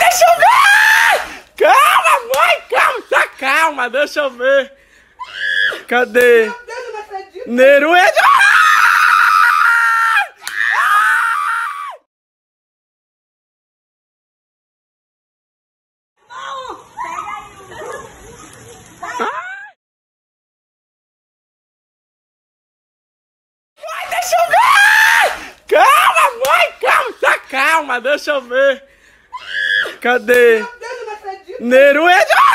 deixa eu ver! Calma, mãe, calma, tá calma, deixa eu ver. Cadê? Meu Deus, eu não acredito. Neru é de... Mãe, deixa eu ver! Calma, mãe, calma, tá calma, deixa eu ver. Cadê? Meu Deus, eu não acredito. Neru é de...